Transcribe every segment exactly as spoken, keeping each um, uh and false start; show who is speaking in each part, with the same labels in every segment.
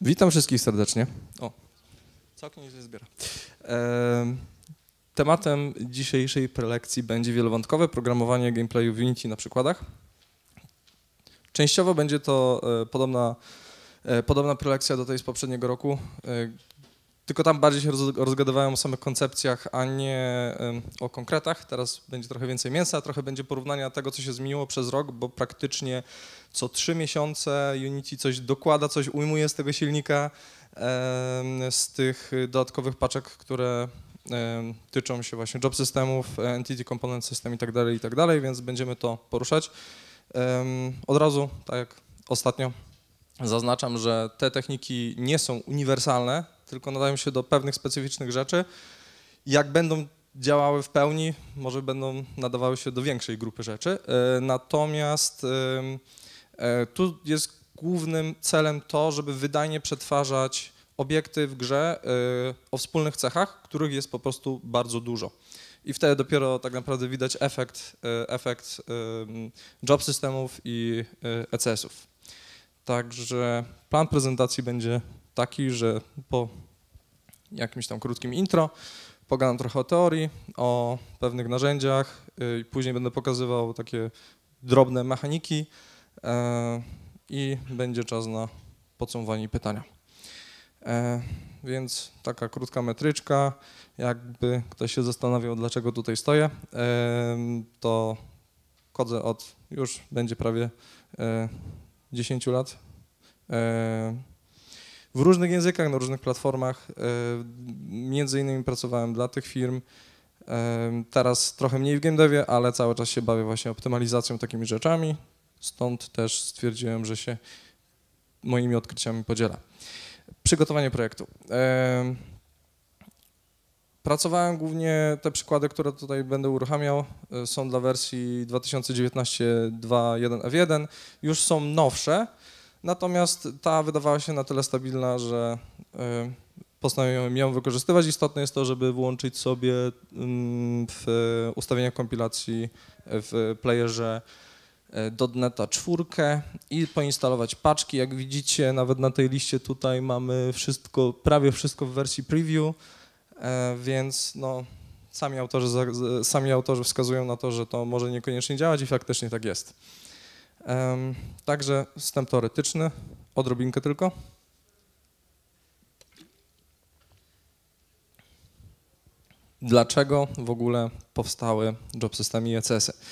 Speaker 1: Witam wszystkich serdecznie. O, całkiem nie się zbiera. E, tematem dzisiejszej prelekcji będzie wielowątkowe programowanie gameplayu w Unity na przykładach. Częściowo będzie to e, podobna, e, podobna prelekcja do tej z poprzedniego roku, e, tylko tam bardziej się roz, rozgadywałem o samych koncepcjach, a nie e, o konkretach. Teraz będzie trochę więcej mięsa, trochę będzie porównania tego, co się zmieniło przez rok, bo praktycznie co trzy miesiące Unity coś dokłada, coś ujmuje z tego silnika, e, z tych dodatkowych paczek, które e, tyczą się właśnie job systemów, entity component system i tak dalej, i tak dalej, więc będziemy to poruszać. E, od razu, tak jak ostatnio, zaznaczam, że te techniki nie są uniwersalne, tylko nadają się do pewnych specyficznych rzeczy. Jak będą działały w pełni, może będą nadawały się do większej grupy rzeczy. E, natomiast e, tu jest głównym celem to, żeby wydajnie przetwarzać obiekty w grze e, o wspólnych cechach, których jest po prostu bardzo dużo. I wtedy dopiero tak naprawdę widać efekt, e, efekt e, job systemów i e, E C S-ów. Także plan prezentacji będzie taki, że po jakimś tam krótkim intro pogadam trochę o teorii, o pewnych narzędziach i później będę pokazywał takie drobne mechaniki i będzie czas na podsumowanie i pytania. Więc taka krótka metryczka, jakby ktoś się zastanawiał, dlaczego tutaj stoję, to kodzę od już będzie prawie dziesięć lat. W różnych językach, na różnych platformach, między innymi pracowałem dla tych firm. Teraz trochę mniej w game devie, ale cały czas się bawię właśnie optymalizacją, takimi rzeczami. Stąd też stwierdziłem, że się moimi odkryciami podzielę. Przygotowanie projektu. Pracowałem głównie, te przykłady, które tutaj będę uruchamiał, są dla wersji dwa tysiące dziewiętnaście dwa jeden F jeden, już są nowsze, natomiast ta wydawała się na tyle stabilna, że postanowiłem ją wykorzystywać. Istotne jest to, żeby włączyć sobie w ustawieniach kompilacji w playerze dotneta czwórkę i poinstalować paczki. Jak widzicie, nawet na tej liście tutaj mamy wszystko, prawie wszystko w wersji preview, więc no, sami autorzy, sami autorzy wskazują na to, że to może niekoniecznie działać i faktycznie tak jest. Także wstęp teoretyczny, odrobinkę tylko. Dlaczego w ogóle powstały job systemy i E C S-y?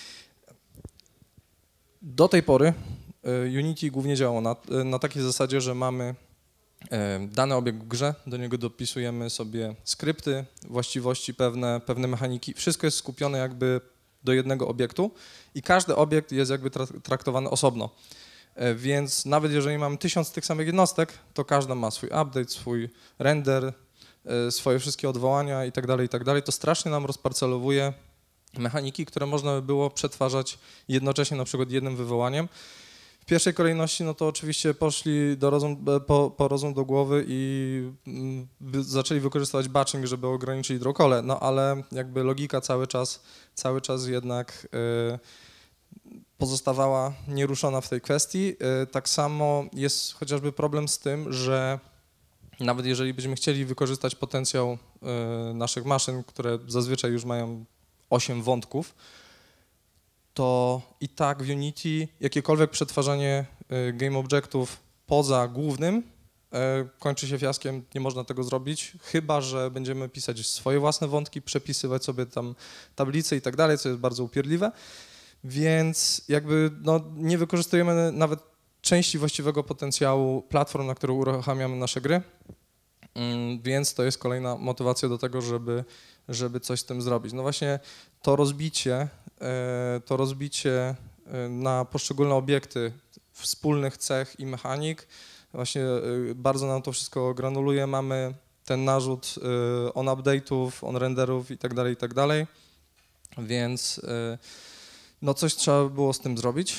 Speaker 1: Do tej pory Unity głównie działało na, na takiej zasadzie, że mamy dany obiekt w grze, do niego dopisujemy sobie skrypty, właściwości pewne, pewne mechaniki. Wszystko jest skupione jakby do jednego obiektu i każdy obiekt jest jakby traktowany osobno. Więc nawet jeżeli mamy tysiąc tych samych jednostek, to każda ma swój update, swój render, swoje wszystkie odwołania i tak dalej, i tak dalej. To strasznie nam rozparcelowuje mechaniki, które można by było przetwarzać jednocześnie na przykład jednym wywołaniem. W pierwszej kolejności no to oczywiście poszli do rozum, po, po rozum do głowy i by, zaczęli wykorzystywać batching, żeby ograniczyć drawcole, no ale jakby logika cały czas, cały czas jednak y, pozostawała nieruszona w tej kwestii. Y, tak samo jest chociażby problem z tym, że nawet jeżeli byśmy chcieli wykorzystać potencjał y, naszych maszyn, które zazwyczaj już mają osiem wątków, to i tak w Unity jakiekolwiek przetwarzanie game objectów poza głównym kończy się fiaskiem, nie można tego zrobić, chyba że będziemy pisać swoje własne wątki, przepisywać sobie tam tablice i tak dalej, co jest bardzo upierdliwe, więc jakby no, nie wykorzystujemy nawet części właściwego potencjału platform, na które uruchamiamy nasze gry, więc to jest kolejna motywacja do tego, żeby, żeby coś z tym zrobić. No właśnie to rozbicie, to rozbicie na poszczególne obiekty wspólnych cech i mechanik, właśnie bardzo nam to wszystko granuluje, mamy ten narzut on update'ów, on renderów i tak dalej, i tak dalej, więc no coś trzeba było z tym zrobić,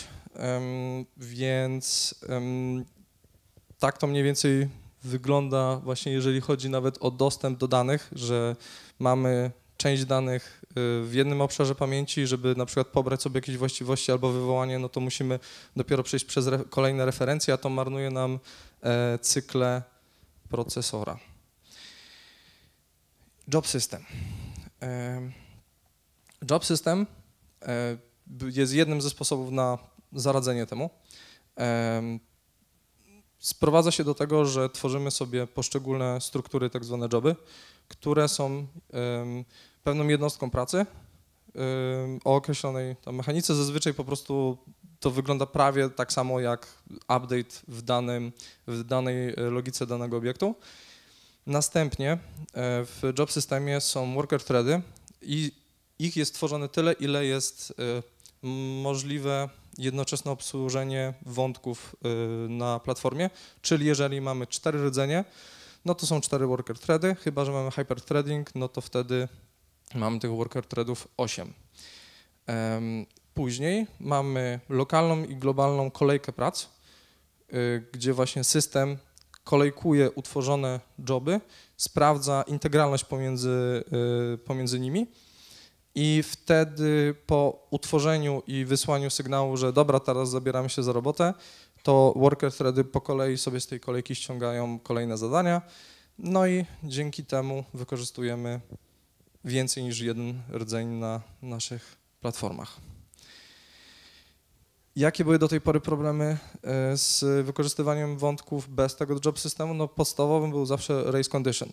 Speaker 1: więc tak to mniej więcej wygląda właśnie jeżeli chodzi nawet o dostęp do danych, że mamy część danych w jednym obszarze pamięci, żeby na przykład pobrać sobie jakieś właściwości albo wywołanie, no to musimy dopiero przejść przez re kolejne referencje, a to marnuje nam e, cykle procesora. Job system. E, job system e, jest jednym ze sposobów na zaradzenie temu. E, sprowadza się do tego, że tworzymy sobie poszczególne struktury, tak zwane joby, które są e, pewną jednostką pracy o określonej tam mechanice. Zazwyczaj po prostu to wygląda prawie tak samo jak update w, danym, w danej logice danego obiektu. Następnie w job systemie są worker thready i ich jest tworzone tyle, ile jest możliwe jednoczesne obsłużenie wątków na platformie, czyli jeżeli mamy cztery rdzenie, no to są cztery worker thready, chyba że mamy hyperthreading, no to wtedy mamy tych worker threadów osiem. Później mamy lokalną i globalną kolejkę prac, gdzie właśnie system kolejkuje utworzone joby, sprawdza integralność pomiędzy, pomiędzy nimi i wtedy po utworzeniu i wysłaniu sygnału, że dobra, teraz zabieramy się za robotę, to worker thready po kolei sobie z tej kolejki ściągają kolejne zadania, no i dzięki temu wykorzystujemy więcej niż jeden rdzeń na naszych platformach. Jakie były do tej pory problemy z wykorzystywaniem wątków bez tego job systemu? No podstawowym był zawsze race condition.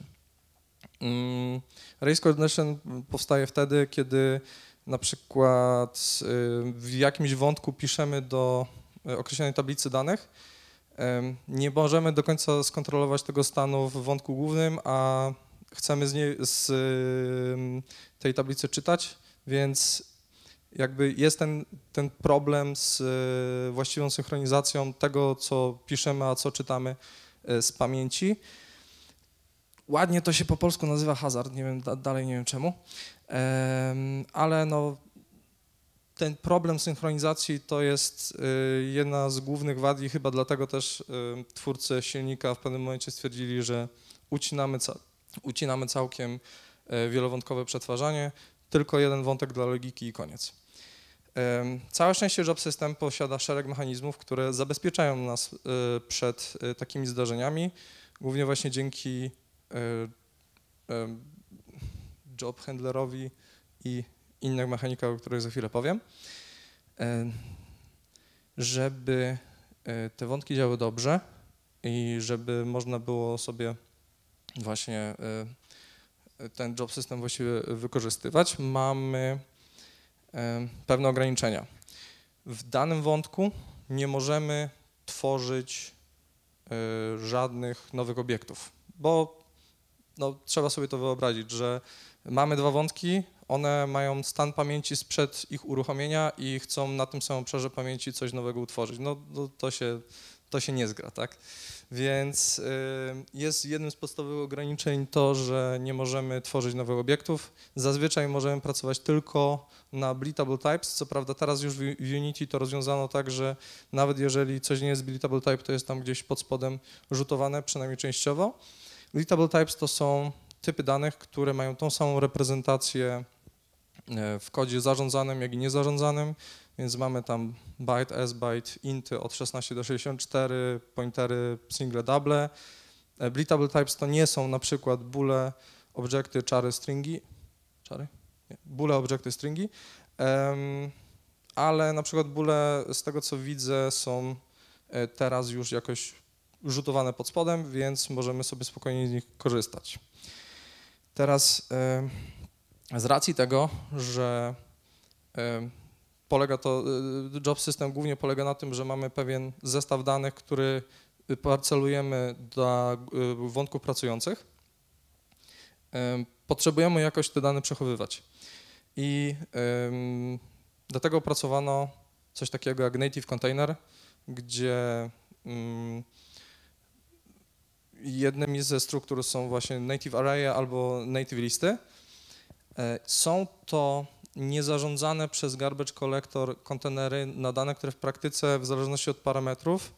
Speaker 1: Race condition powstaje wtedy, kiedy na przykład w jakimś wątku piszemy do określonej tablicy danych, nie możemy do końca skontrolować tego stanu w wątku głównym, a chcemy z, niej, z tej tablicy czytać, więc jakby jest ten, ten problem z właściwą synchronizacją tego, co piszemy, a co czytamy z pamięci. Ładnie to się po polsku nazywa hazard, nie wiem, dalej nie wiem czemu, ale no, ten problem synchronizacji to jest jedna z głównych wad i chyba dlatego też twórcy silnika w pewnym momencie stwierdzili, że ucinamy, ca ucinamy całkiem wielowątkowe przetwarzanie, tylko jeden wątek dla logiki i koniec. Całe szczęście Job System posiada szereg mechanizmów, które zabezpieczają nas przed takimi zdarzeniami, głównie właśnie dzięki job handlerowi i innych mechanikach, o których za chwilę powiem. Żeby te wątki działały dobrze i żeby można było sobie właśnie ten job system właściwie wykorzystywać, mamy pewne ograniczenia. W danym wątku nie możemy tworzyć żadnych nowych obiektów, bo no, trzeba sobie to wyobrazić, że mamy dwa wątki, one mają stan pamięci sprzed ich uruchomienia i chcą na tym samym obszarze pamięci coś nowego utworzyć. No, no to się, to się nie zgra, tak? Więc y, jest jednym z podstawowych ograniczeń to, że nie możemy tworzyć nowych obiektów. Zazwyczaj możemy pracować tylko na bleatable types. Co prawda teraz już w Unity to rozwiązano tak, że nawet jeżeli coś nie jest bleatable type, to jest tam gdzieś pod spodem rzutowane, przynajmniej częściowo. Bleatable types to są typy danych, które mają tą samą reprezentację w kodzie zarządzanym, jak i niezarządzanym, więc mamy tam byte, s, byte, inty od szesnaście do sześćdziesięciu czterech, pointery, single, double. Bleatable types to nie są na przykład boole, obiekty, czary, stringi, czary? Nie, boole, obiekty, stringi, um, ale na przykład boole, z tego co widzę, są teraz już jakoś rzutowane pod spodem, więc możemy sobie spokojnie z nich korzystać. Teraz z racji tego, że polega to, job system głównie polega na tym, że mamy pewien zestaw danych, który parcelujemy dla wątków pracujących, potrzebujemy jakoś te dane przechowywać. I do tego opracowano coś takiego jak native container, gdzie jednymi ze struktur są właśnie native array albo native listy. Są to niezarządzane przez garbage collector kontenery na dane, które w praktyce w zależności od parametrów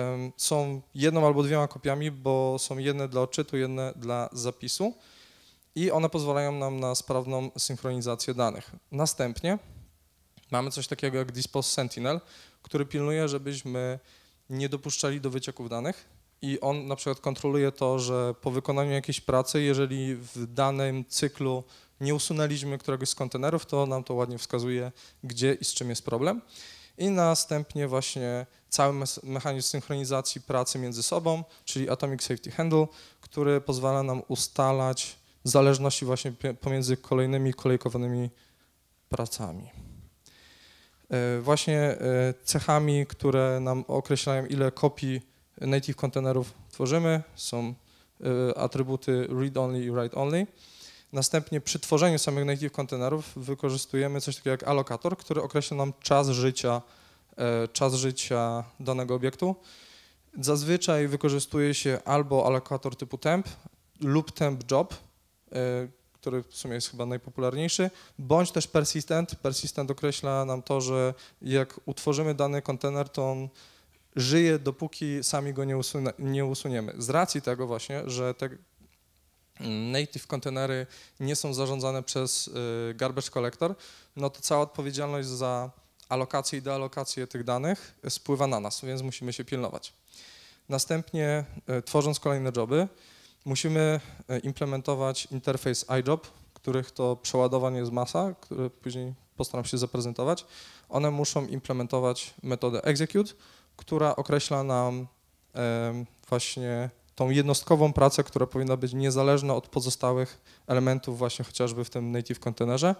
Speaker 1: są jedną albo dwiema kopiami, bo są jedne dla odczytu, jedne dla zapisu. i one pozwalają nam na sprawną synchronizację danych. Następnie mamy coś takiego jak Dispose Sentinel, który pilnuje, żebyśmy nie dopuszczali do wycieków danych i on na przykład kontroluje to, że po wykonaniu jakiejś pracy, jeżeli w danym cyklu nie usunęliśmy któregoś z kontenerów, to nam to ładnie wskazuje, gdzie i z czym jest problem. I następnie właśnie cały mechanizm synchronizacji pracy między sobą, czyli Atomic Safety Handle, który pozwala nam ustalać zależności właśnie pomiędzy kolejnymi kolejkowanymi pracami. Właśnie cechami, które nam określają, ile kopii native kontenerów tworzymy, są atrybuty read-only i write-only. Następnie przy tworzeniu samych native kontenerów wykorzystujemy coś takiego jak alokator, który określa nam czas życia, czas życia danego obiektu. Zazwyczaj wykorzystuje się albo alokator typu temp lub temp job, który w sumie jest chyba najpopularniejszy, bądź też persistent. Persistent określa nam to, że jak utworzymy dany kontener, to on żyje, dopóki sami go nie, usunie, nie usuniemy. Z racji tego właśnie, że te native kontenery nie są zarządzane przez garbage collector, no to cała odpowiedzialność za alokację i dealokację tych danych spływa na nas, więc musimy się pilnować. Następnie, tworząc kolejne joby, musimy implementować interfejs iJob, których to przeładowań jest masa, które później postaram się zaprezentować. One muszą implementować metodę execute, która określa nam właśnie tą jednostkową pracę, która powinna być niezależna od pozostałych elementów właśnie chociażby w tym native kontenerze.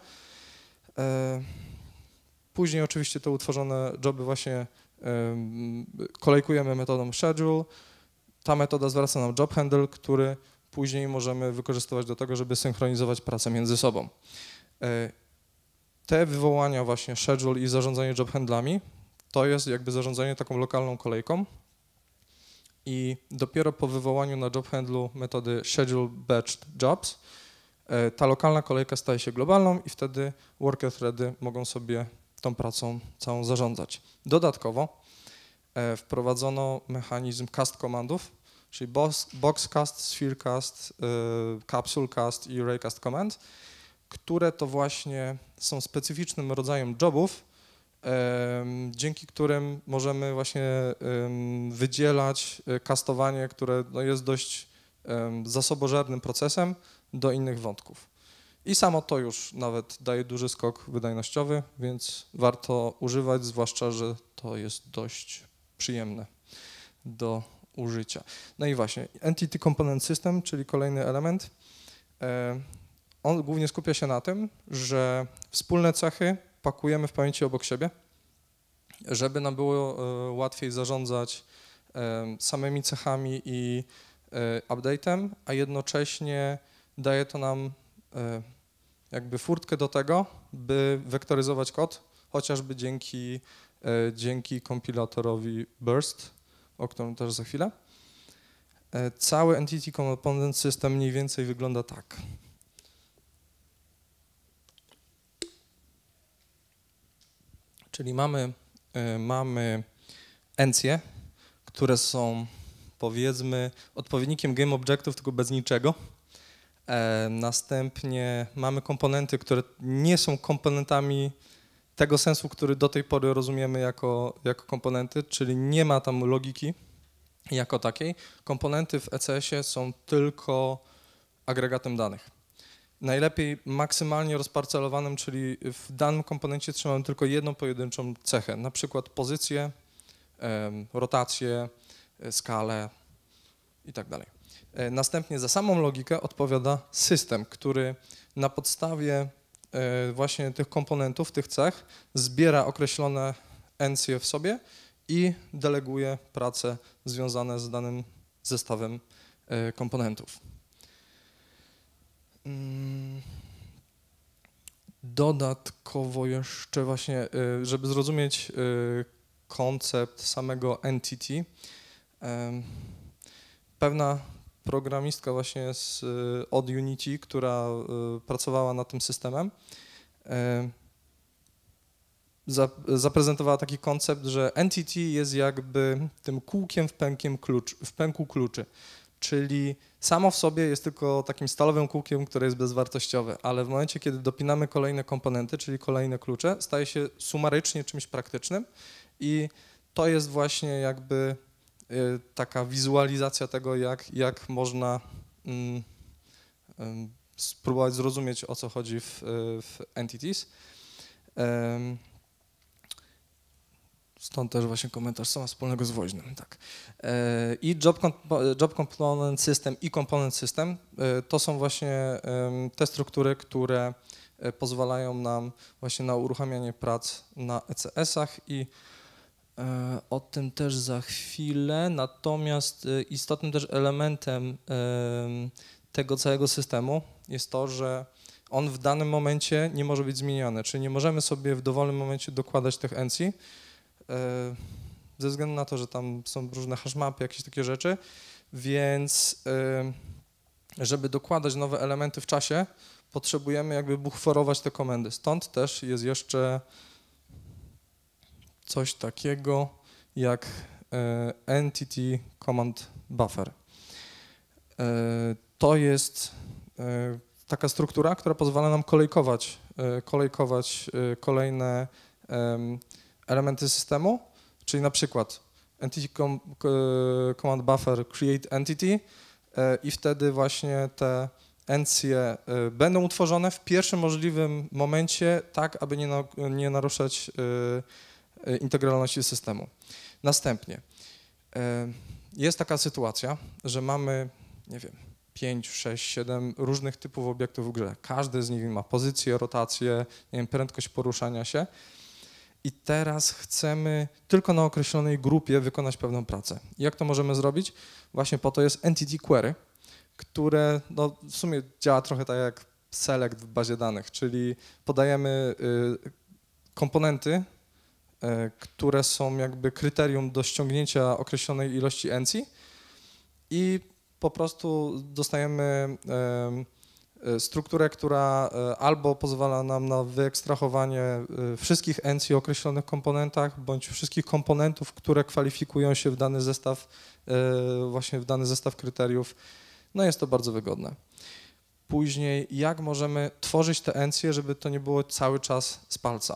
Speaker 1: Później oczywiście te utworzone joby właśnie kolejkujemy metodą schedule. Ta metoda zwraca nam job handle, który później możemy wykorzystywać do tego, żeby synchronizować pracę między sobą. Te wywołania właśnie schedule i zarządzanie job handlami to jest jakby zarządzanie taką lokalną kolejką i dopiero po wywołaniu na job handlu metody schedule batched jobs ta lokalna kolejka staje się globalną i wtedy worker thready mogą sobie tą pracą całą zarządzać. Dodatkowo wprowadzono mechanizm cast commandów, czyli box, box cast, sphere cast, capsule cast i Raycast Command, które to właśnie są specyficznym rodzajem jobów, dzięki którym możemy właśnie wydzielać kastowanie, które no jest dość zasobożernym procesem do innych wątków. I samo to już nawet daje duży skok wydajnościowy, więc warto używać, zwłaszcza że to jest dość przyjemne do użycia. No i właśnie, Entity Component System, czyli kolejny element, on głównie skupia się na tym, że wspólne cechy pakujemy w pamięci obok siebie, żeby nam było łatwiej zarządzać samymi cechami i update'em, a jednocześnie daje to nam jakby furtkę do tego, by wektoryzować kod, chociażby dzięki, dzięki kompilatorowi Burst, o którym też za chwilę. Cały Entity Component System mniej więcej wygląda tak. Czyli mamy, mamy encje, które są powiedzmy odpowiednikiem game objectów, tylko bez niczego. E, następnie mamy komponenty, które nie są komponentami tego sensu, który do tej pory rozumiemy jako, jako komponenty, czyli nie ma tam logiki jako takiej. Komponenty w E C S-ie są tylko agregatem danych. Najlepiej maksymalnie rozparcelowanym, czyli w danym komponencie trzymamy tylko jedną pojedynczą cechę, na przykład pozycję, e, rotację, e, skalę i tak dalej. Następnie za samą logikę odpowiada system, który na podstawie właśnie tych komponentów, tych cech zbiera określone encje w sobie i deleguje prace związane z danym zestawem komponentów. Dodatkowo jeszcze właśnie, żeby zrozumieć koncept samego entity, pewna programistka właśnie z, od Unity, która y, pracowała nad tym systemem, y, za, zaprezentowała taki koncept, że entity jest jakby tym kółkiem w, pękiem klucz, w pęku kluczy. czyli samo w sobie jest tylko takim stalowym kółkiem, które jest bezwartościowe, ale w momencie, kiedy dopinamy kolejne komponenty, czyli kolejne klucze, staje się sumarycznie czymś praktycznym i to jest właśnie jakby y, taka wizualizacja tego, jak, jak można y, y, spróbować zrozumieć, o co chodzi w, w entities. Y, Stąd też właśnie komentarz, co ma wspólnego z woźnym. Tak. I job, job Component System i Component System to są właśnie te struktury, które pozwalają nam właśnie na uruchamianie prac na E C S-ach i o tym też za chwilę. Natomiast istotnym też elementem tego całego systemu jest to, że on w danym momencie nie może być zmieniany, czyli nie możemy sobie w dowolnym momencie dokładać tych encji, ze względu na to, że tam są różne hashmapy, jakieś takie rzeczy, więc żeby dokładać nowe elementy w czasie, potrzebujemy jakby buforować te komendy. Stąd też jest jeszcze coś takiego jak Entity Command Buffer. To jest taka struktura, która pozwala nam kolejkować, kolejkować kolejne elementy systemu, czyli na przykład Entity Command Buffer Create Entity i wtedy właśnie te encje będą utworzone w pierwszym możliwym momencie, tak aby nie, na, nie naruszać integralności systemu. Następnie jest taka sytuacja, że mamy, nie wiem, pięć, sześć, siedem różnych typów obiektów w grze. Każdy z nich ma pozycję, rotację, nie wiem, prędkość poruszania się. I teraz chcemy tylko na określonej grupie wykonać pewną pracę. Jak to możemy zrobić? Właśnie po to jest Entity Query, które no, w sumie działa trochę tak jak select w bazie danych, czyli podajemy y, komponenty, y, które są jakby kryterium do ściągnięcia określonej ilości encji i po prostu dostajemy y, strukturę, która albo pozwala nam na wyekstrahowanie wszystkich encji o określonych komponentach, bądź wszystkich komponentów, które kwalifikują się w dany zestaw, właśnie w dany zestaw kryteriów. No jest to bardzo wygodne. Później, jak możemy tworzyć te encje, żeby to nie było cały czas z palca.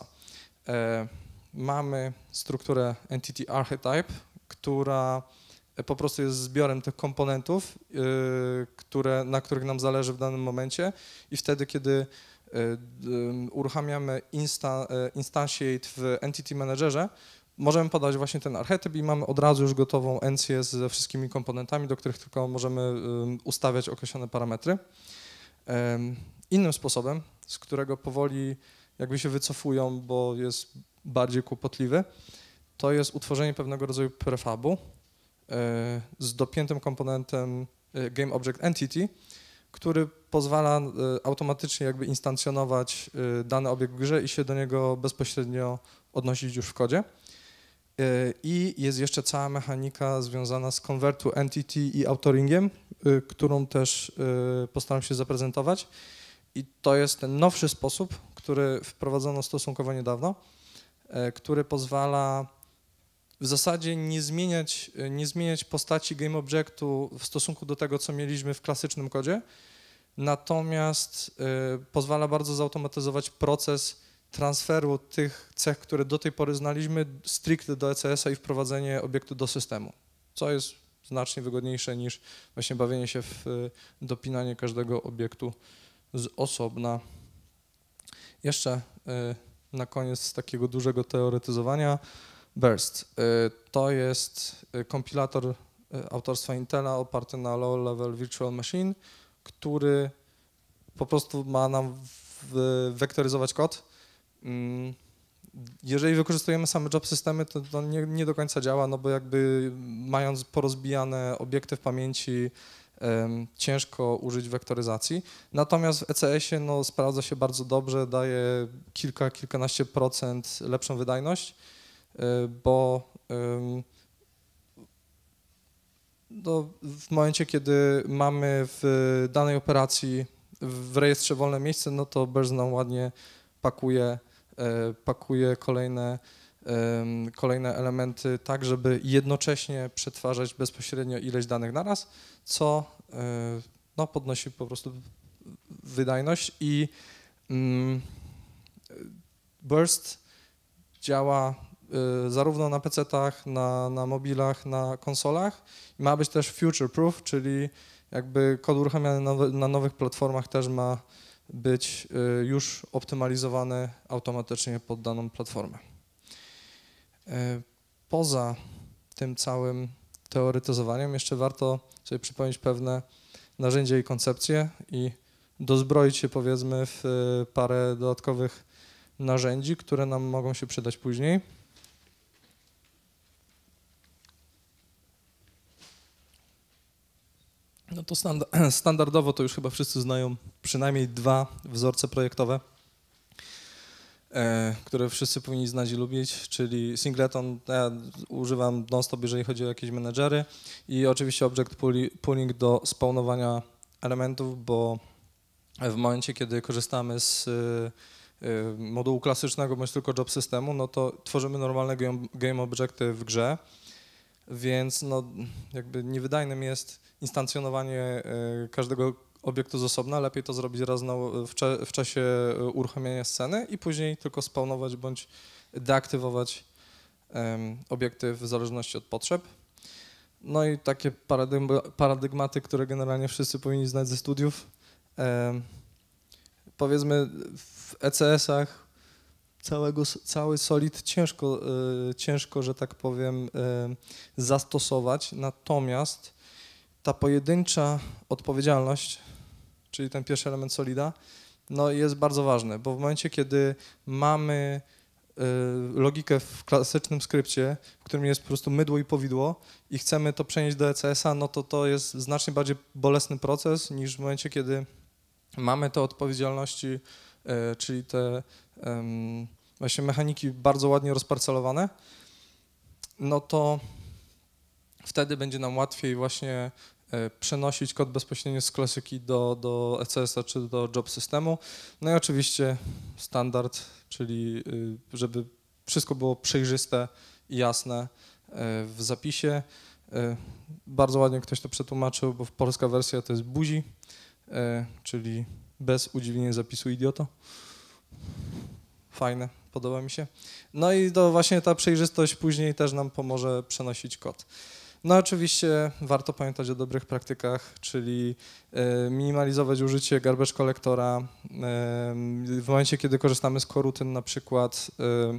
Speaker 1: Mamy strukturę Entity Archetype, która po prostu jest zbiorem tych komponentów, yy, które, na których nam zależy w danym momencie i wtedy, kiedy yy, yy, uruchamiamy insta, yy, instantiate w Entity Managerze, możemy podać właśnie ten archetyp i mamy od razu już gotową encję ze wszystkimi komponentami, do których tylko możemy yy, ustawiać określone parametry. Yy, innym sposobem, z którego powoli jakby się wycofują, bo jest bardziej kłopotliwy, to jest utworzenie pewnego rodzaju prefabu z dopiętym komponentem GameObjectEntity, który pozwala automatycznie jakby instancjonować dany obiekt w grze i się do niego bezpośrednio odnosić już w kodzie. I jest jeszcze cała mechanika związana z ConvertToEntity i autoringiem, którą też postaram się zaprezentować. I to jest ten nowszy sposób, który wprowadzono stosunkowo niedawno, który pozwala w zasadzie nie zmieniać, nie zmieniać postaci GameObjectu w stosunku do tego, co mieliśmy w klasycznym kodzie, natomiast y, pozwala bardzo zautomatyzować proces transferu tych cech, które do tej pory znaliśmy, stricte do E C S-a i wprowadzenie obiektu do systemu, co jest znacznie wygodniejsze niż właśnie bawienie się w y, dopinanie każdego obiektu z osobna. Jeszcze y, na koniec takiego dużego teoretyzowania. Burst to jest kompilator autorstwa Intela oparty na Low Level Virtual Machine, który po prostu ma nam wektoryzować kod. Jeżeli wykorzystujemy same job systemy, to, to nie, nie do końca działa, no bo jakby mając porozbijane obiekty w pamięci, um, ciężko użyć wektoryzacji. Natomiast w E C S-ie no, sprawdza się bardzo dobrze, daje kilka, kilkanaście procent lepszą wydajność, bo no, w momencie, kiedy mamy w danej operacji w rejestrze wolne miejsce, no to Burst nam ładnie pakuje, pakuje kolejne kolejne elementy tak, żeby jednocześnie przetwarzać bezpośrednio ileś danych naraz, co no, podnosi po prostu wydajność i Burst działa zarówno na pecetach, na, na mobilach, na konsolach. Ma być też future-proof, czyli jakby kod uruchamiany nowy, na nowych platformach też ma być już optymalizowany automatycznie pod daną platformę. Poza tym całym teoretyzowaniem jeszcze warto sobie przypomnieć pewne narzędzia i koncepcje i dozbroić się powiedzmy w parę dodatkowych narzędzi, które nam mogą się przydać później. No to standardowo to już chyba wszyscy znają przynajmniej dwa wzorce projektowe, e, które wszyscy powinni znać i lubić, czyli singleton, ja używam non-stop, jeżeli chodzi o jakieś menedżery i oczywiście object pooling do spawnowania elementów, bo w momencie, kiedy korzystamy z y, modułu klasycznego bądź tylko job systemu, no to tworzymy normalne game, game objecty w grze, więc no jakby niewydajnym jest instancjonowanie y, każdego obiektu z osobna, lepiej to zrobić raz na, w, cze, w czasie uruchamiania sceny i później tylko spawnować bądź deaktywować um, obiekty w zależności od potrzeb. No i takie paradygma, paradygmaty, które generalnie wszyscy powinni znać ze studiów. Um, powiedzmy w E C S-ach całego, cały solid ciężko, y, ciężko, że tak powiem, y, zastosować, natomiast ta pojedyncza odpowiedzialność, czyli ten pierwszy element solida, no jest bardzo ważny, bo w momencie, kiedy mamy y, logikę w klasycznym skrypcie, w którym jest po prostu mydło i powidło i chcemy to przenieść do E C S-a, no to to jest znacznie bardziej bolesny proces niż w momencie, kiedy mamy te odpowiedzialności, y, czyli te y, właśnie mechaniki bardzo ładnie rozparcelowane, no to wtedy będzie nam łatwiej właśnie przenosić kod bezpośrednio z klasyki do, do E C S-a czy do job systemu. No i oczywiście standard, czyli żeby wszystko było przejrzyste i jasne w zapisie. Bardzo ładnie ktoś to przetłumaczył, bo polska wersja to jest buzi, czyli bez udziwnienia zapisu idioto. Fajne, podoba mi się. No i to właśnie ta przejrzystość później też nam pomoże przenosić kod. No oczywiście warto pamiętać o dobrych praktykach, czyli minimalizować użycie garbage collectora. W momencie, kiedy korzystamy z corutyn na przykład,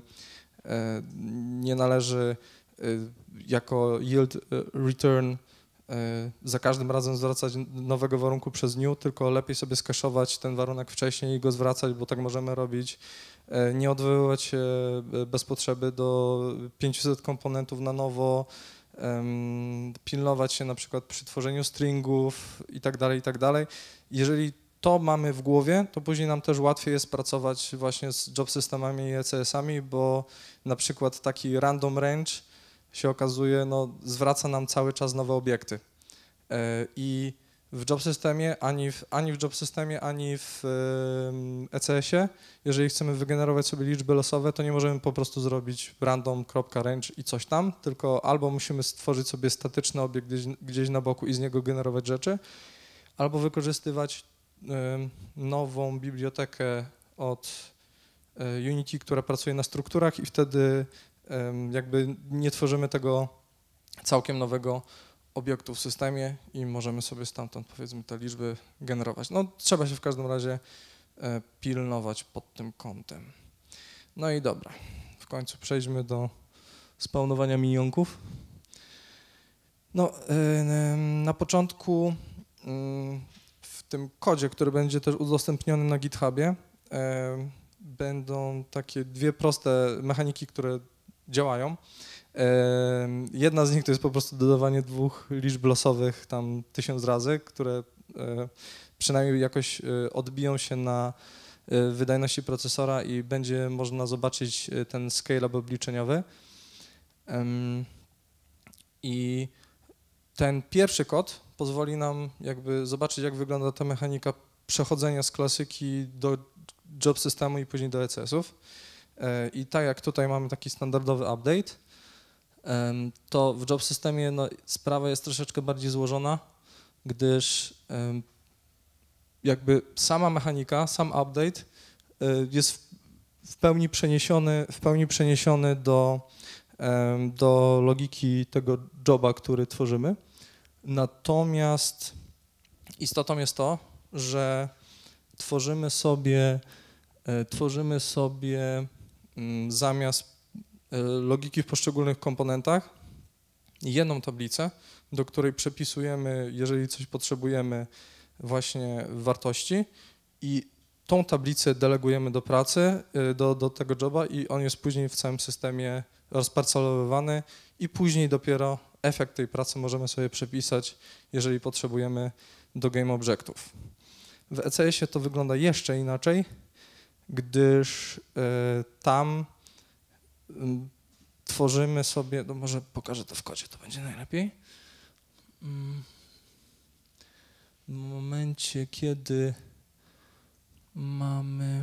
Speaker 1: nie należy jako yield return za każdym razem zwracać nowego warunku przez new, tylko lepiej sobie skaszować ten warunek wcześniej i go zwracać, bo tak możemy robić. Nie odwoływać się bez potrzeby do pięciuset komponentów na nowo, Um, pilnować się na przykład przy tworzeniu stringów i tak dalej, i tak dalej. Jeżeli to mamy w głowie, to później nam też łatwiej jest pracować właśnie z job systemami i E C S-ami, bo na przykład taki random range się okazuje, no zwraca nam cały czas nowe obiekty. Yy, I w job systemie, ani w, ani w job systemie, ani w yy, E C S-ie, jeżeli chcemy wygenerować sobie liczby losowe, to nie możemy po prostu zrobić random.range i coś tam, tylko albo musimy stworzyć sobie statyczny obiekt gdzieś, gdzieś na boku i z niego generować rzeczy, albo wykorzystywać yy, nową bibliotekę od yy, Unity, która pracuje na strukturach i wtedy yy, jakby nie tworzymy tego całkiem nowego obiektu w systemie i możemy sobie stamtąd, powiedzmy, te liczby generować. No, trzeba się w każdym razie e, pilnować pod tym kątem. No i dobra, w końcu przejdźmy do spawnowania minionków. No, e, na początku e, w tym kodzie, który będzie też udostępniony na GitHubie, e, będą takie dwie proste mechaniki, które działają. Jedna z nich to jest po prostu dodawanie dwóch liczb losowych tam tysiąc razy, które przynajmniej jakoś odbiją się na wydajności procesora i będzie można zobaczyć ten scale-up obliczeniowy. I ten pierwszy kod pozwoli nam jakby zobaczyć, jak wygląda ta mechanika przechodzenia z klasyki do job systemu i później do E C S-ów. I tak jak tutaj mamy taki standardowy update, to w job systemie no, sprawa jest troszeczkę bardziej złożona, gdyż jakby sama mechanika, sam update jest w pełni przeniesiony, w pełni przeniesiony do, do logiki tego joba, który tworzymy. Natomiast istotą jest to, że tworzymy sobie, tworzymy sobie zamiast logiki w poszczególnych komponentach jedną tablicę, do której przepisujemy, jeżeli coś potrzebujemy, właśnie wartości i tą tablicę delegujemy do pracy, do, do tego joba i on jest później w całym systemie rozparcelowywany i później dopiero efekt tej pracy możemy sobie przepisać, jeżeli potrzebujemy do game objectów. W E C S-ie to wygląda jeszcze inaczej, gdyż y, tam y, tworzymy sobie, no może pokażę to w kodzie, to będzie najlepiej. W momencie, kiedy mamy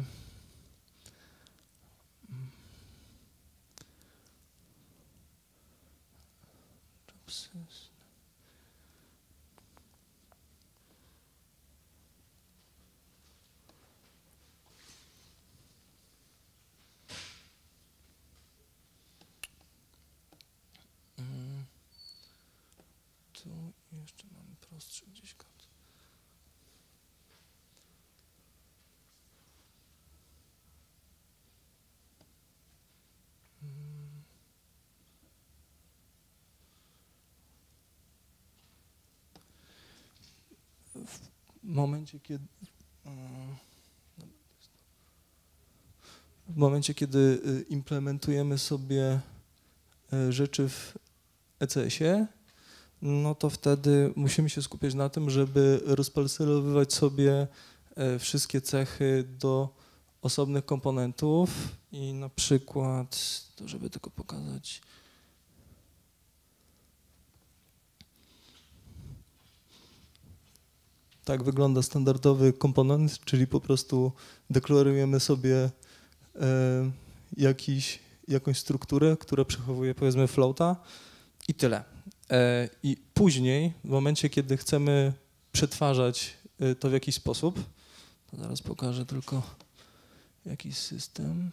Speaker 1: tu jeszcze mamy prostszy gdzieś kod. W momencie, kiedy w momencie, kiedy implementujemy sobie rzeczy w E C S-ie, no to wtedy musimy się skupiać na tym, żeby rozparcelowywać sobie wszystkie cechy do osobnych komponentów i na przykład, to żeby tylko pokazać, tak wygląda standardowy komponent, czyli po prostu deklarujemy sobie e, jakiś, jakąś strukturę, która przechowuje powiedzmy floata i tyle. E, I później, w momencie, kiedy chcemy przetwarzać to w jakiś sposób, to zaraz pokażę tylko jakiś system.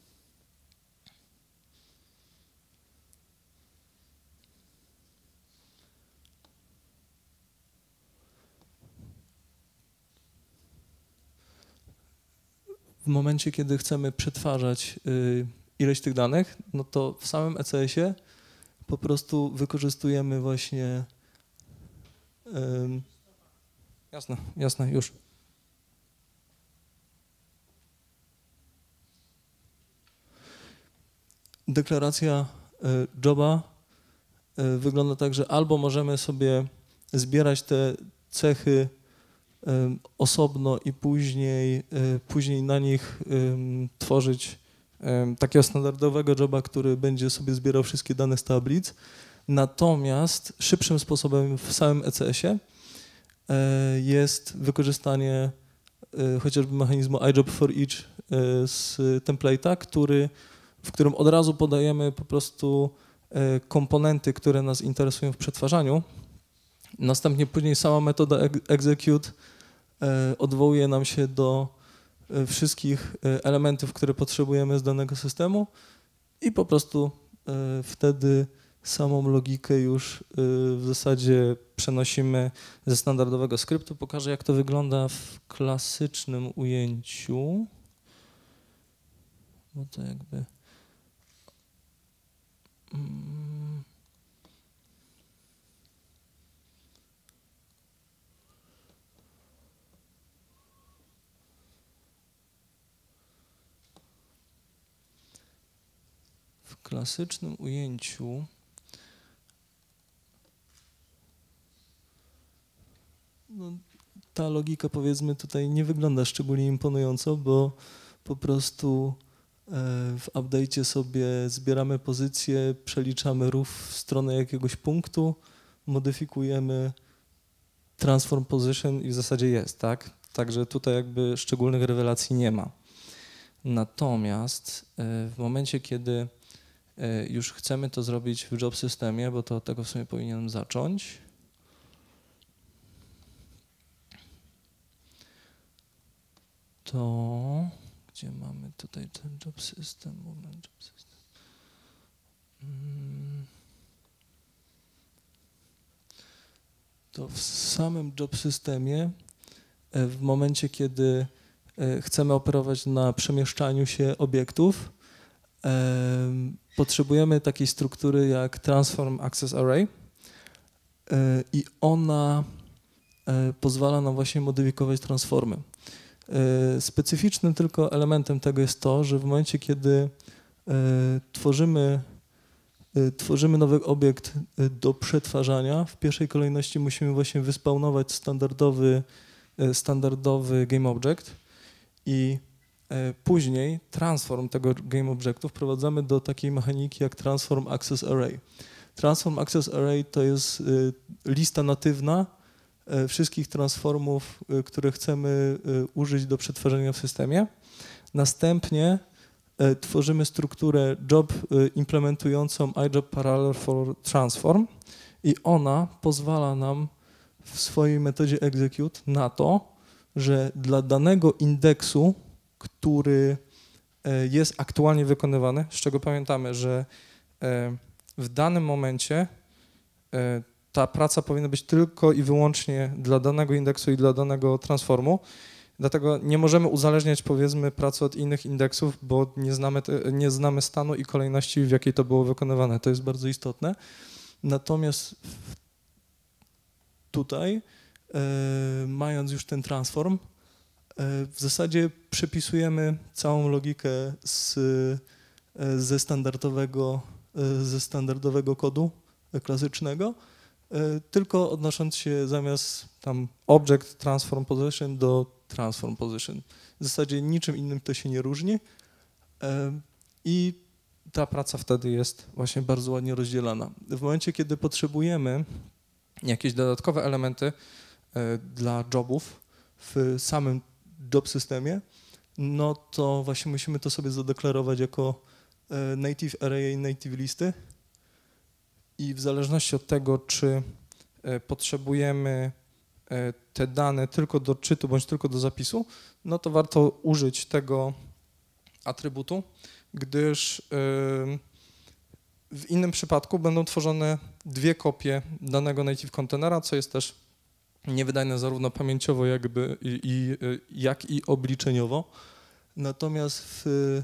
Speaker 1: W momencie, kiedy chcemy przetwarzać y, ileś tych danych, no to w samym E C S-ie po prostu wykorzystujemy właśnie... Y, jasne, jasne, już. Deklaracja y, joba y, wygląda tak, że albo możemy sobie zbierać te cechy osobno i później, później na nich tworzyć takiego standardowego joba, który będzie sobie zbierał wszystkie dane z tablic. Natomiast szybszym sposobem w samym E C S-ie jest wykorzystanie chociażby mechanizmu iJob for each z template'a, który, w którym od razu podajemy po prostu komponenty, które nas interesują w przetwarzaniu. Następnie później sama metoda execute odwołuje nam się do wszystkich elementów, które potrzebujemy z danego systemu i po prostu wtedy samą logikę już w zasadzie przenosimy ze standardowego skryptu. Pokażę, jak to wygląda w klasycznym ujęciu. Bo to jakby... Hmm. W klasycznym ujęciu no, ta logika, powiedzmy, tutaj nie wygląda szczególnie imponująco, bo po prostu w update'cie sobie zbieramy pozycję, przeliczamy rów w stronę jakiegoś punktu, modyfikujemy transform position i w zasadzie jest, tak? Także tutaj jakby szczególnych rewelacji nie ma. Natomiast w momencie, kiedy już chcemy to zrobić w job systemie, bo to od tego w sumie powinienem zacząć, to gdzie mamy tutaj ten job system, moment job system. To w samym job systemie, w momencie, kiedy chcemy operować na przemieszczaniu się obiektów, potrzebujemy takiej struktury jak Transform Access Array i ona pozwala nam właśnie modyfikować transformy. Specyficznym tylko elementem tego jest to, że w momencie, kiedy tworzymy, tworzymy nowy obiekt do przetwarzania, w pierwszej kolejności musimy właśnie wyspawnować standardowy, standardowy GameObject i później transform tego GameObjectu wprowadzamy do takiej mechaniki jak Transform Access Array. Transform Access Array to jest lista natywna wszystkich transformów, które chcemy użyć do przetwarzania w systemie. Następnie tworzymy strukturę job implementującą iJob Parallel for Transform i ona pozwala nam w swojej metodzie execute na to, że dla danego indeksu, który jest aktualnie wykonywany, z czego pamiętamy, że w danym momencie ta praca powinna być tylko i wyłącznie dla danego indeksu i dla danego transformu. Dlatego nie możemy uzależniać, powiedzmy, pracy od innych indeksów, bo nie znamy, te, nie znamy stanu i kolejności, w jakiej to było wykonywane. To jest bardzo istotne. Natomiast tutaj, e, mając już ten transform, e, w zasadzie przepisujemy całą logikę z, e, ze, standardowego, e, ze standardowego kodu klasycznego, tylko odnosząc się zamiast tam object transform position do transform position. W zasadzie niczym innym to się nie różni i ta praca wtedy jest właśnie bardzo ładnie rozdzielana. W momencie, kiedy potrzebujemy jakieś dodatkowe elementy dla jobów w samym job systemie, no to właśnie musimy to sobie zadeklarować jako native array i native listy. I w zależności od tego, czy potrzebujemy te dane tylko do czytu bądź tylko do zapisu, no to warto użyć tego atrybutu, gdyż w innym przypadku będą tworzone dwie kopie danego native kontenera, co jest też niewydajne zarówno pamięciowo jakby i, i, jak i obliczeniowo. Natomiast w,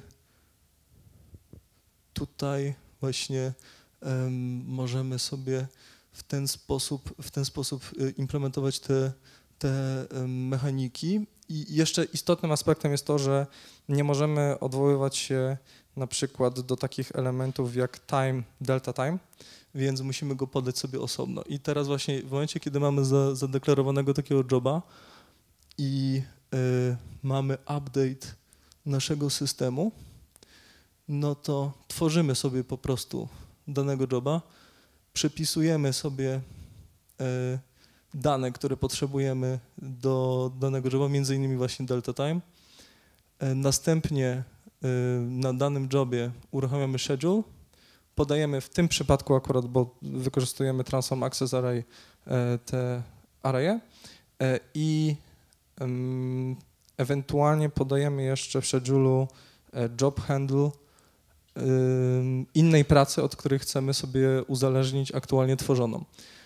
Speaker 1: tutaj właśnie Um, możemy sobie w ten sposób, w ten sposób implementować te, te um, mechaniki. I jeszcze istotnym aspektem jest to, że nie możemy odwoływać się na przykład do takich elementów jak time, delta time, więc musimy go podać sobie osobno. I teraz właśnie w momencie, kiedy mamy za, zadeklarowanego takiego joba i y, mamy update naszego systemu, no to tworzymy sobie po prostu danego joba, przepisujemy sobie e, dane, które potrzebujemy do danego joba, między innymi właśnie delta time. E, następnie e, na danym jobie uruchamiamy schedule, podajemy w tym przypadku akurat, bo wykorzystujemy Transform Access Array, e, te arraye e, i e, ewentualnie podajemy jeszcze w schedule'u e, job handle innej pracy, od której chcemy sobie uzależnić aktualnie tworzoną.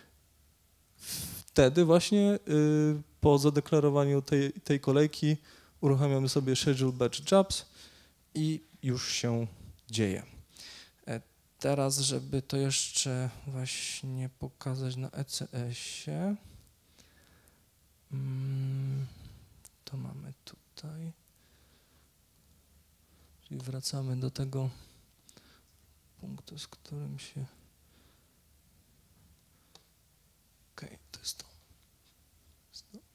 Speaker 1: Wtedy właśnie po zadeklarowaniu tej, tej kolejki uruchamiamy sobie schedule batch jobs i już się dzieje. Teraz, żeby to jeszcze właśnie pokazać na E C S-ie, to mamy tutaj, czyli wracamy do tego punktu, z którym się... Okej, okay, to jest to. Jest to.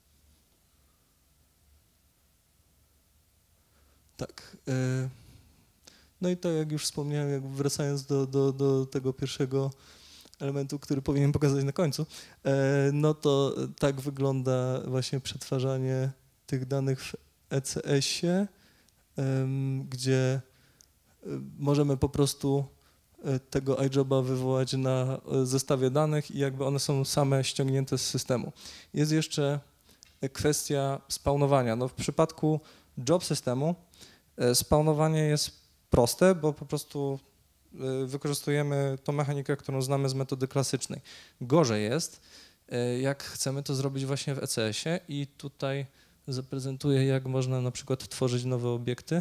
Speaker 1: Tak. Yy, no i to, jak już wspomniałem, jak wracając do, do, do tego pierwszego elementu, który powinienem pokazać na końcu, yy, no to tak wygląda właśnie przetwarzanie tych danych w E C S-ie.
Speaker 2: gdzie możemy po prostu tego iJoba wywołać na zestawie danych i jakby one są same ściągnięte z systemu. Jest jeszcze kwestia spawnowania. No w przypadku job systemu spawnowanie jest proste, bo po prostu wykorzystujemy tą mechanikę, którą znamy z metody klasycznej. Gorzej jest, jak chcemy to zrobić właśnie w E C S-ie i tutaj zaprezentuję, jak można na przykład tworzyć nowe obiekty.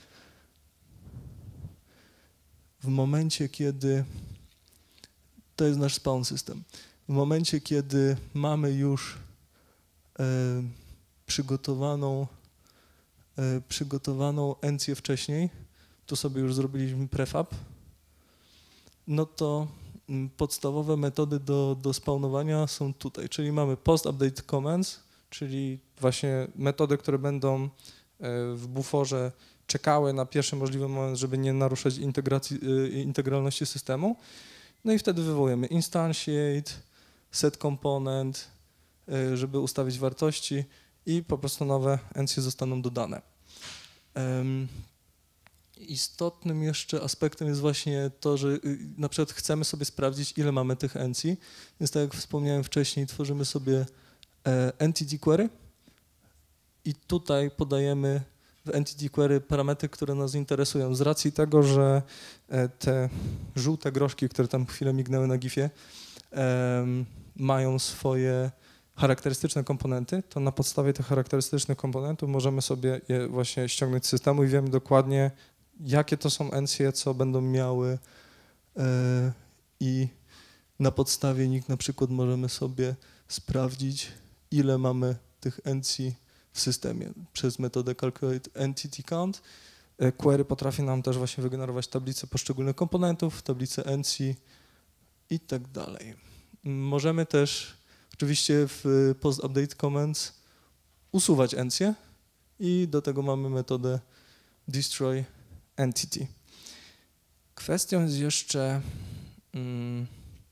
Speaker 2: W momencie, kiedy, to jest nasz spawn system, w momencie, kiedy mamy już e, przygotowaną, e, przygotowaną encję wcześniej, tu sobie już zrobiliśmy prefab, no to podstawowe metody do, do spawnowania są tutaj, czyli mamy post-update commands, czyli właśnie metody, które będą w buforze czekały na pierwszy możliwy moment, żeby nie naruszać integracji, integralności systemu. No i wtedy wywołujemy instantiate, set component, żeby ustawić wartości i po prostu nowe encje zostaną dodane. Um, istotnym jeszcze aspektem jest właśnie to, że na przykład chcemy sobie sprawdzić, ile mamy tych encji, więc tak jak wspomniałem wcześniej, tworzymy sobie entity query i tutaj podajemy w entity query parametry, które nas interesują. Z racji tego, że te żółte groszki, które tam chwilę mignęły na gifie, um, mają swoje charakterystyczne komponenty, to na podstawie tych charakterystycznych komponentów możemy sobie je właśnie ściągnąć z systemu i wiemy dokładnie, jakie to są encje, co będą miały e, i na podstawie nich na przykład możemy sobie sprawdzić, ile mamy tych encji w systemie przez metodę calculate entity count. Query potrafi nam też właśnie wygenerować tablicę poszczególnych komponentów, tablicę encji i tak dalej. Możemy też oczywiście w post-update commands usuwać encję i do tego mamy metodę destroy entity. Kwestią jest jeszcze mm,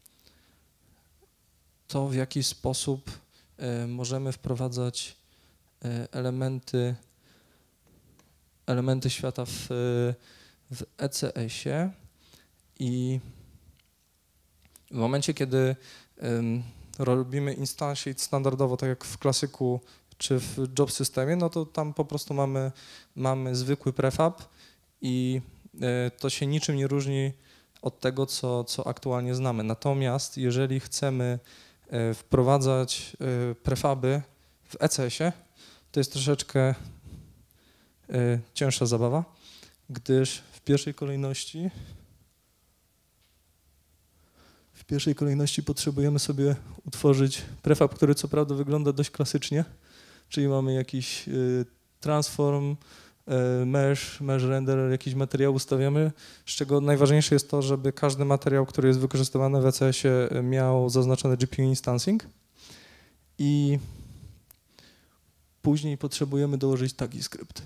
Speaker 2: to, w jaki sposób y, możemy wprowadzać y, elementy, elementy świata w, w E C S-ie i w momencie, kiedy y, robimy instantiate standardowo, tak jak w klasyku czy w job systemie, no to tam po prostu mamy, mamy zwykły prefab i to się niczym nie różni od tego, co, co aktualnie znamy. Natomiast jeżeli chcemy wprowadzać prefaby w E C S-ie, to jest troszeczkę cięższa zabawa, gdyż w pierwszej kolejności w pierwszej kolejności potrzebujemy sobie utworzyć prefab, który co prawda wygląda dość klasycznie, czyli mamy jakiś transform, mesh, mesh render, jakiś materiał ustawiamy, z czego najważniejsze jest to, żeby każdy materiał, który jest wykorzystywany w E C S-ie, miał zaznaczone G P U instancing i później potrzebujemy dołożyć tagi skrypt.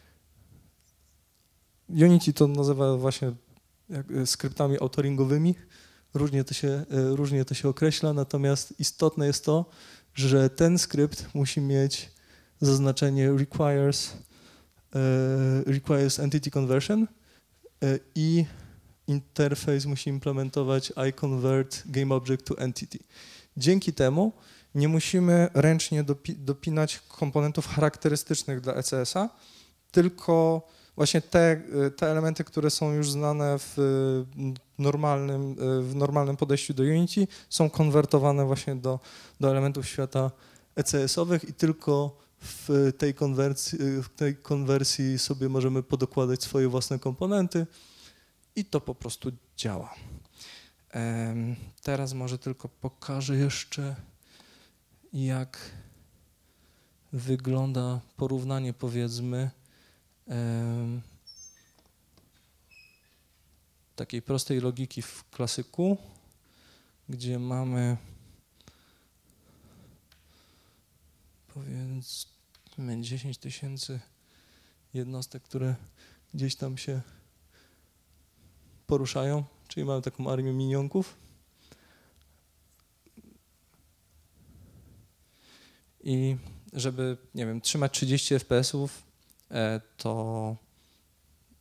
Speaker 2: Unity to nazywa właśnie skryptami autoringowymi, różnie to się, różnie to się określa, natomiast istotne jest to, że ten skrypt musi mieć zaznaczenie requires requires entity conversion i interfejs musi implementować iConvert GameObject to entity. Dzięki temu nie musimy ręcznie dopi dopinać komponentów charakterystycznych dla E C S-a, tylko właśnie te, te elementy, które są już znane w normalnym, w normalnym podejściu do Unity, są konwertowane właśnie do, do elementów świata E C S-owych i tylko w tej konwersji, w tej konwersji sobie możemy podokładać swoje własne komponenty i to po prostu działa. Teraz może tylko pokażę jeszcze, jak wygląda porównanie, powiedzmy, takiej prostej logiki w klasyku, gdzie mamy powiedzmy dziesięć tysięcy jednostek, które gdzieś tam się poruszają, czyli mamy taką armię minionków. I żeby, nie wiem, trzymać trzydzieści F P S-ów, to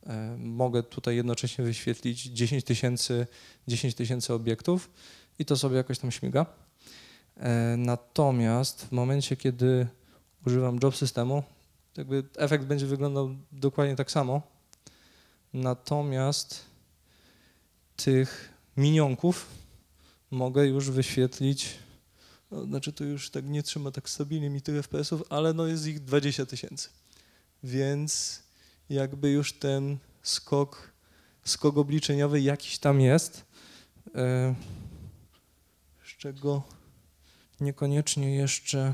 Speaker 1: mogę tutaj jednocześnie wyświetlić dziesięć tysięcy obiektów i to sobie jakoś tam śmiga. Natomiast w momencie, kiedy używam job systemu, jakby efekt będzie wyglądał dokładnie tak samo. Natomiast tych minionków mogę już wyświetlić, no, znaczy to już tak nie trzyma tak stabilnie mi tych F P S-ów, ale no jest ich dwadzieścia tysięcy. Więc jakby już ten skok, skok obliczeniowy jakiś tam jest, z czego niekoniecznie jeszcze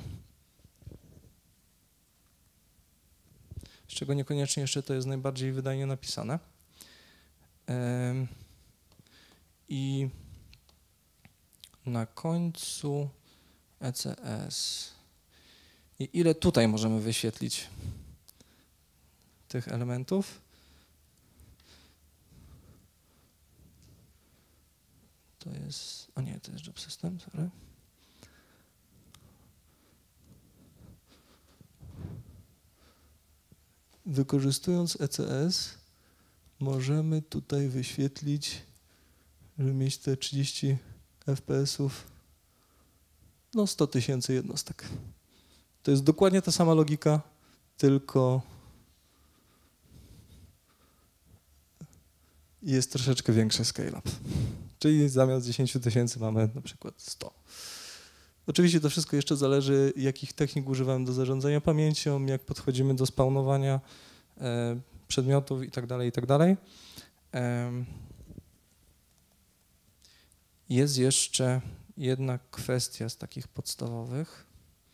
Speaker 1: z czego niekoniecznie jeszcze to jest najbardziej wydajnie napisane. I na końcu E C S. I ile tutaj możemy wyświetlić tych elementów? To jest, o nie, to jest job system, sorry.
Speaker 2: Wykorzystując E C S możemy tutaj wyświetlić, żeby mieć te trzydzieści F P S-ów, no sto tysięcy jednostek. To jest dokładnie ta sama logika, tylko jest troszeczkę większy scale-up. Czyli zamiast dziesięć tysięcy mamy na przykład sto. Oczywiście to wszystko jeszcze zależy, jakich technik używamy do zarządzania pamięcią, jak podchodzimy do spawnowania e, przedmiotów i tak dalej, i tak dalej. Jest jeszcze jedna kwestia z takich podstawowych.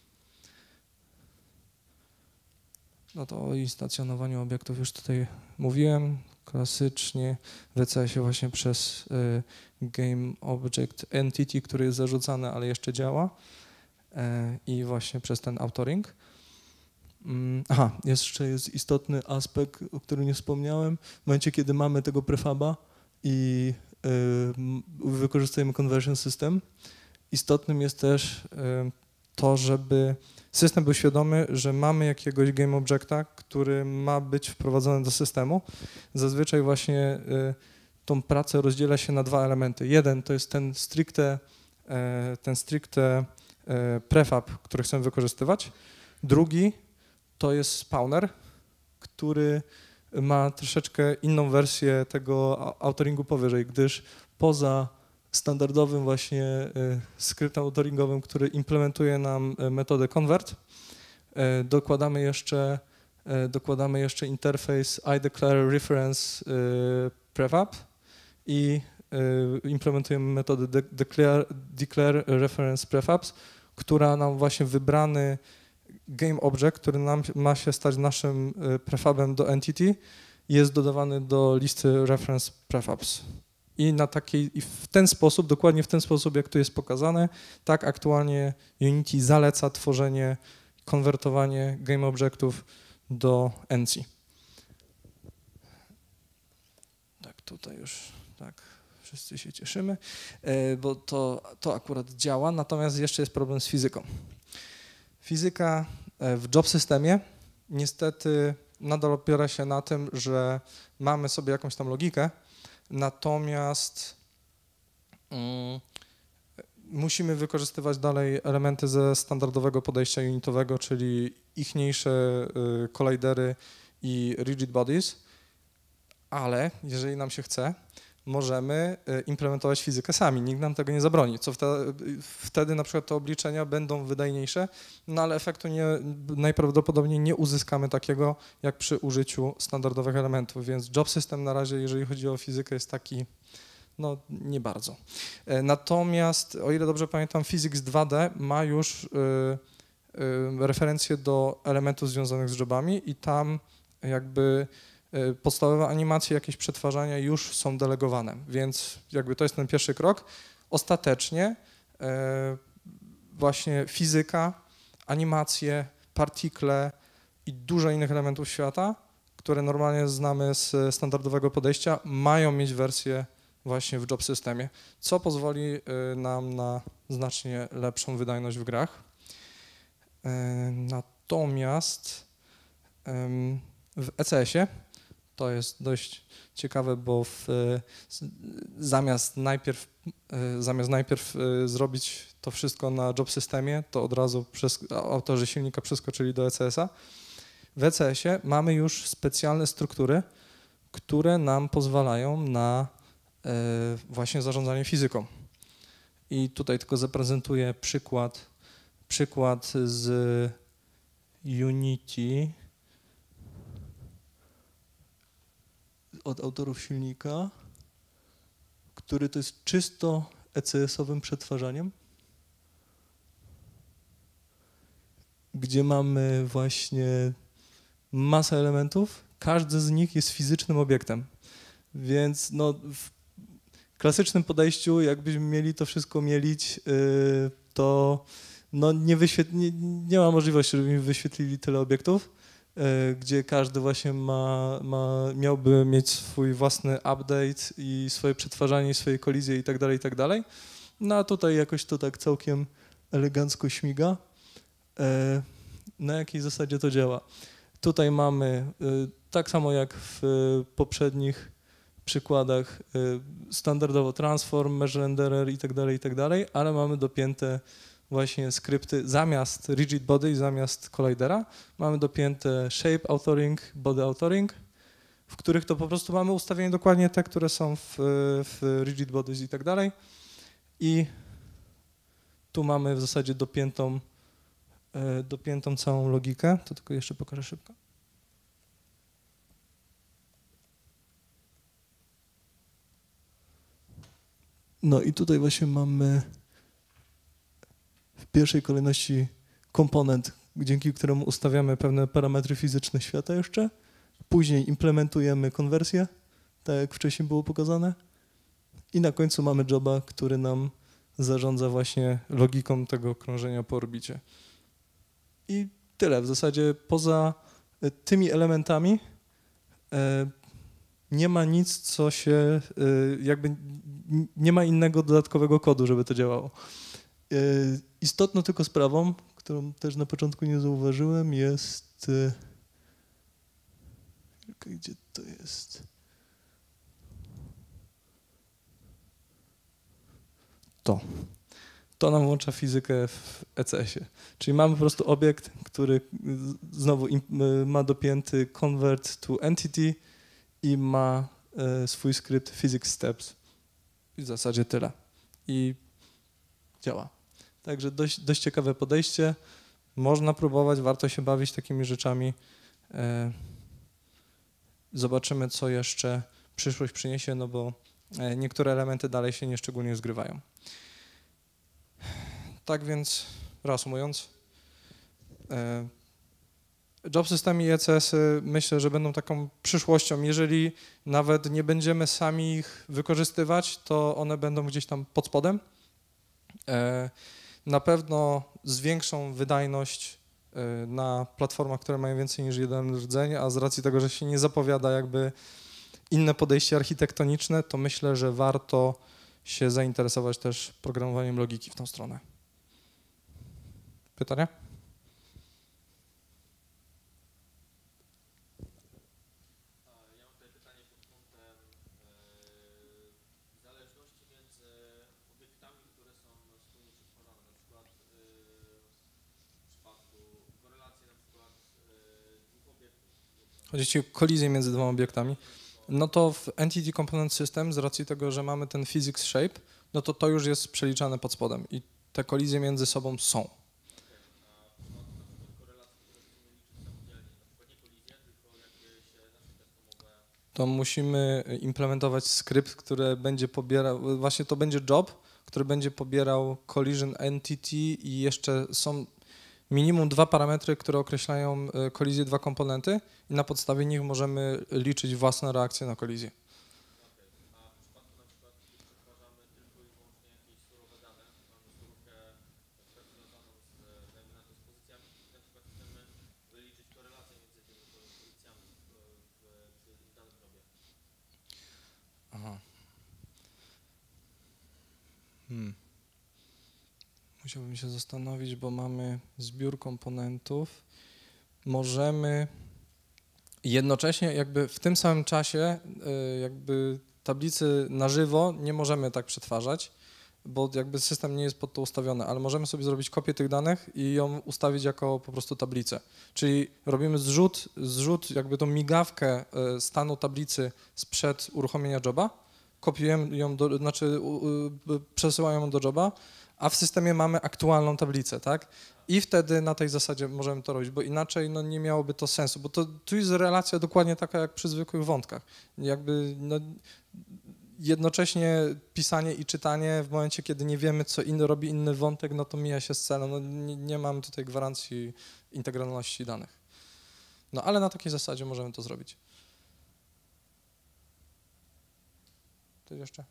Speaker 2: No to o instancjonowaniu obiektów już tutaj mówiłem. Klasycznie w E C S-ie właśnie przez y, Game Object Entity, który jest zarzucany, ale jeszcze działa. Y, I właśnie przez ten authoring. Mm, aha, jeszcze jest istotny aspekt, o którym nie wspomniałem. W momencie, kiedy mamy tego prefaba i y, wykorzystujemy conversion system, istotnym jest też y, to, żeby system był świadomy, że mamy jakiegoś game objecta, który ma być wprowadzony do systemu. Zazwyczaj właśnie y, tą pracę rozdziela się na dwa elementy. Jeden to jest ten stricte, y, ten stricte y, prefab, który chcemy wykorzystywać. Drugi to jest spawner, który ma troszeczkę inną wersję tego authoringu powyżej, gdyż poza standardowym właśnie y, skryptem authoringowym, który implementuje nam metodę convert, y, dokładamy jeszcze, y, dokładamy jeszcze interfejs iDeclareReference y, prefab i y, implementujemy metodę de declare, declare reference prefabs, która nam właśnie wybrany game object, który nam ma się stać naszym y, prefabem do entity, jest dodawany do listy reference prefabs. I, na takiej, I w ten sposób, dokładnie w ten sposób, jak tu jest pokazane, tak aktualnie Unity zaleca tworzenie, konwertowanie game objectów do N C. Tak, tutaj już tak wszyscy się cieszymy, bo to, to akurat działa, natomiast jeszcze jest problem z fizyką. Fizyka w job systemie niestety nadal opiera się na tym, że mamy sobie jakąś tam logikę, natomiast mm, musimy wykorzystywać dalej elementy ze standardowego podejścia unitowego, czyli ichniejsze y, collidery i rigid bodies, ale jeżeli nam się chce, możemy y, implementować fizykę sami, nikt nam tego nie zabroni, co wtedy, wtedy na przykład te obliczenia będą wydajniejsze, no ale efektu nie, najprawdopodobniej nie uzyskamy takiego, jak przy użyciu standardowych elementów, więc job system na razie, jeżeli chodzi o fizykę, jest taki, no nie bardzo. Natomiast, o ile dobrze pamiętam, Physics dwa D ma już y, y, referencje do elementów związanych z jobami i tam jakby podstawowe animacje, jakieś przetwarzania już są delegowane, więc jakby to jest ten pierwszy krok. Ostatecznie e, właśnie fizyka, animacje, partikle i dużo innych elementów świata, które normalnie znamy z standardowego podejścia, mają mieć wersję właśnie w job systemie, co pozwoli e, nam na znacznie lepszą wydajność w grach. E, natomiast e, w E C S-ie
Speaker 1: To jest dość ciekawe, bo w, zamiast najpierw, zamiast najpierw zrobić to wszystko na job systemie, to od razu przez, autorzy silnika przeskoczyli do E C S a. W E C S ie mamy już specjalne struktury, które nam pozwalają na właśnie zarządzanie fizyką. I tutaj tylko zaprezentuję przykład, przykład z Unity
Speaker 2: od autorów silnika, który to jest czysto E C S-owym przetwarzaniem, gdzie mamy właśnie masę elementów, każdy z nich jest fizycznym obiektem, więc no, w klasycznym podejściu, jakbyśmy mieli to wszystko mielić, yy, to no, nie, nie, nie ma możliwości, żebyśmy wyświetlili tyle obiektów, gdzie każdy właśnie ma, ma, miałby mieć swój własny update i swoje przetwarzanie, swoje kolizje i tak dalej, i tak dalej. No a tutaj jakoś to tak całkiem elegancko śmiga. Na jakiej zasadzie to działa? Tutaj mamy, tak samo jak w poprzednich przykładach, standardowo transform, measure renderer i tak dalej, i tak dalej, ale mamy dopięte właśnie skrypty zamiast rigid body i zamiast collidera mamy dopięte shape authoring, body authoring, w których to po prostu mamy ustawienie dokładnie te, które są w, w rigid bodies i tak dalej. I tu mamy w zasadzie dopiętą, dopiętą całą logikę. To tylko jeszcze pokażę szybko. No i tutaj właśnie mamy w pierwszej kolejności komponent, dzięki któremu ustawiamy pewne parametry fizyczne świata jeszcze. Później implementujemy konwersję, tak jak wcześniej było pokazane. I na końcu mamy joba, który nam zarządza właśnie logiką tego krążenia po orbicie. I tyle. W zasadzie poza tymi elementami nie ma nic, co się jakby nie ma innego dodatkowego kodu, żeby to działało. Istotną tylko sprawą, którą też na początku nie zauważyłem, jest... Gdzie to jest? To. To nam włącza fizykę w E C S ie. Czyli mamy po prostu obiekt, który znowu ma dopięty convert to entity i ma swój skrypt physics steps. I w zasadzie tyle. I działa. Także dość, dość ciekawe podejście. Można próbować, warto się bawić takimi rzeczami. Zobaczymy, co jeszcze przyszłość przyniesie, no bo niektóre elementy dalej się nieszczególnie zgrywają. Tak więc, reasumując, job systemy i E C S y myślę, że będą taką przyszłością. Jeżeli nawet nie będziemy sami ich wykorzystywać, to one będą gdzieś tam pod spodem. Na pewno zwiększą wydajność na platformach, które mają więcej niż jeden rdzeń, a z racji tego, że się nie zapowiada jakby inne podejście architektoniczne, to myślę, że warto się zainteresować też programowaniem logiki w tą stronę. Pytania?
Speaker 3: Ja mam tutaj pytanie pod kątem zależności między obiektami, które są wspólnie przetwarzane, na przykład w przypadku korelacji na przykład dwóch obiektów.
Speaker 1: Chodzi ci o kolizję między dwoma obiektami. No to w Entity Component System, z racji tego, że mamy ten physics shape, no to to już jest przeliczane pod spodem i te kolizje między sobą są. To musimy implementować skrypt, który będzie pobierał, właśnie to będzie job, który będzie pobierał collision entity i jeszcze są minimum dwa parametry, które określają kolizję, dwa komponenty i na podstawie nich możemy liczyć własne reakcje na kolizję.
Speaker 3: A w przypadku na przykład, gdy przetwarzamy tylko i wyłącznie jakieś surowe dane, mamy surówkę na przykład związaną z, dajmy na to, z pozycjami i na przykład chcemy wyliczyć korelację między tymi pozycjami w, w, w danym jobie.
Speaker 1: Aha. Hmm. Musiałbym się zastanowić, bo mamy zbiór komponentów. Możemy Jednocześnie jakby w tym samym czasie jakby tablicy na żywo nie możemy tak przetwarzać, bo jakby system nie jest pod to ustawiony, ale możemy sobie zrobić kopię tych danych i ją ustawić jako po prostu tablicę. Czyli robimy zrzut, zrzut jakby tą migawkę stanu tablicy sprzed uruchomienia joba, kopiujemy ją, do, znaczy przesyłamy ją do joba, a w systemie mamy aktualną tablicę, tak? I wtedy na tej zasadzie możemy to robić, bo inaczej no, nie miałoby to sensu, bo to tu jest relacja dokładnie taka jak przy zwykłych wątkach. Jakby no, jednocześnie pisanie i czytanie w momencie, kiedy nie wiemy, co inny robi inny wątek, no to mija się z celem. No, nie, nie mamy tutaj gwarancji integralności danych. No ale na takiej zasadzie możemy to zrobić. Coś jeszcze?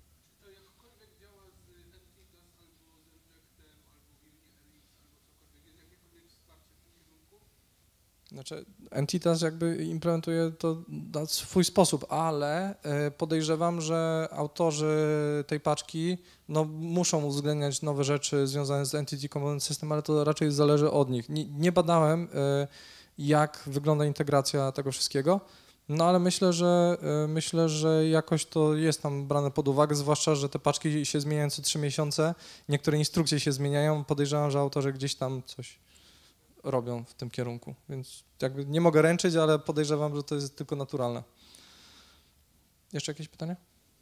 Speaker 1: Znaczy, Entitas jakby implementuje to na swój sposób, ale podejrzewam, że autorzy tej paczki no, muszą uwzględniać nowe rzeczy związane z Entity Component System, ale to raczej zależy od nich. Nie, nie badałem, jak wygląda integracja tego wszystkiego, no ale myślę, że myślę, że jakoś to jest tam brane pod uwagę, zwłaszcza, że te paczki się zmieniają co trzy miesiące, niektóre instrukcje się zmieniają, podejrzewam, że autorzy gdzieś tam coś robią w tym kierunku, więc jakby nie mogę ręczyć, ale podejrzewam, że to jest tylko naturalne. Jeszcze jakieś pytania?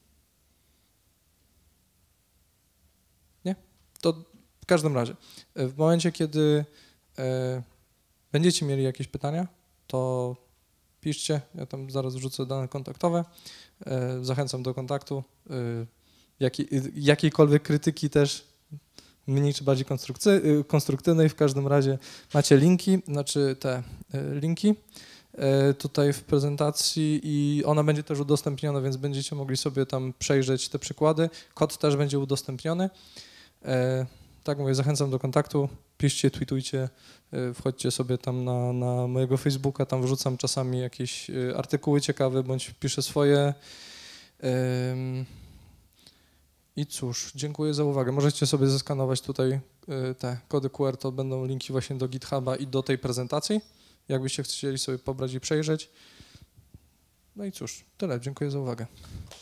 Speaker 1: Nie? To w każdym razie, w momencie, kiedy e, będziecie mieli jakieś pytania, to piszcie, ja tam zaraz wrzucę dane kontaktowe, e, zachęcam do kontaktu, e, jakiej, jakiejkolwiek krytyki też, mniej czy bardziej konstruktywnej, w każdym razie macie linki, znaczy te linki tutaj w prezentacji i ona będzie też udostępniona, więc będziecie mogli sobie tam przejrzeć te przykłady. Kod też będzie udostępniony. Tak mówię, zachęcam do kontaktu, piszcie, tweetujcie, wchodźcie sobie tam na, na mojego Facebooka, tam wrzucam czasami jakieś artykuły ciekawe, bądź piszę swoje. I cóż, dziękuję za uwagę. Możecie sobie zeskanować tutaj te kody Q R, to będą linki właśnie do GitHuba i do tej prezentacji, jakbyście chcieli sobie pobrać i przejrzeć. No i cóż, tyle. Dziękuję za uwagę.